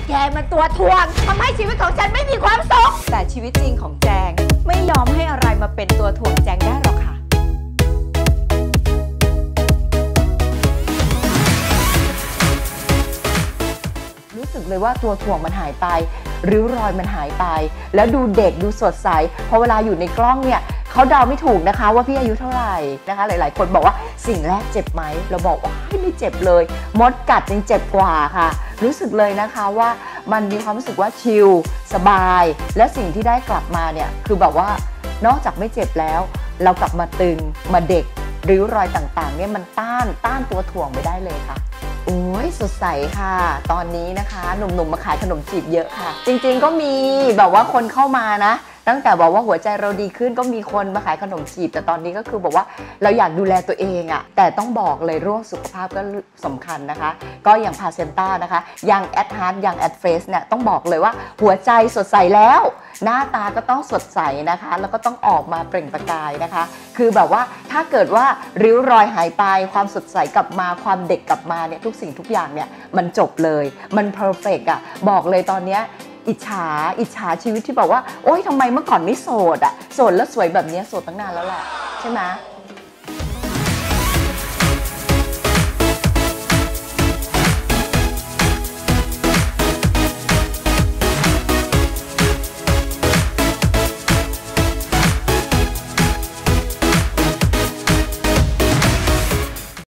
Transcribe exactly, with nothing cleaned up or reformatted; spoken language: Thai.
แกมันตัวทวงทำให้ชีวิตของฉันไม่มีความสุขแต่ชีวิตจริงของแจงไม่ยอมให้อะไรมาเป็นตัวทวงแจงได้หรอกค่ะรู้สึกเลยว่าตัวถ่วงมันหายไปริ้วรอยมันหายไปแล้วดูเด็กดูสดใสพอเวลาอยู่ในกล้องเนี่ยเขาเดาไม่ถูกนะคะว่าพี่อายุเท่าไหร่นะคะหลายๆคนบอกว่าสิ่งแรกเจ็บไหมเราบอกว่าไม่เจ็บเลยมดกัดยังเจ็บกว่าค่ะรู้สึกเลยนะคะว่ามันมีความรู้สึกว่าชิลสบายและสิ่งที่ได้กลับมาเนี่ยคือแบบว่านอกจากไม่เจ็บแล้วเรากลับมาตึงมาเด็กริ้วรอยต่างๆเนี่ยมันต้านต้านตัวถ่วงไม่ได้เลยค่ะโอ้ยสดใสค่ะตอนนี้นะคะหนุ่มๆมาขายขนมจีบเยอะค่ะจริงๆก็มีแบบว่าคนเข้ามานะตั้งแต่บอกว่าหัวใจเราดีขึ้นก็มีคนมาขายขนมจีบแต่ตอนนี้ก็คือบอกว่าเราอยากดูแลตัวเองอะแต่ต้องบอกเลยเรื่องสุขภาพก็สำคัญนะคะก็อย่างพาเซนต้านะคะยังแอดฮาร์ดยังแอดเฟสเนี่ยต้องบอกเลยว่าหัวใจสดใสแล้วหน้าตาก็ต้องสดใสนะคะแล้วก็ต้องออกมาเปล่งประกายนะคะคือแบบว่าถ้าเกิดว่าริ้วรอยหายไปความสดใสกลับมาความเด็กกลับมาเนี่ยทุกสิ่งทุกอย่างเนี่ยมันจบเลยมันเพอร์เฟกต์อะบอกเลยตอนเนี้ยอิจฉาอิจฉาชีวิตที่บอกว่าโอ๊ยทำไมเมื่อก่อนไม่โสดอะโสดแล้วสวยแบบนี้โสดตั้งนานแล้วแหละใช่ไหม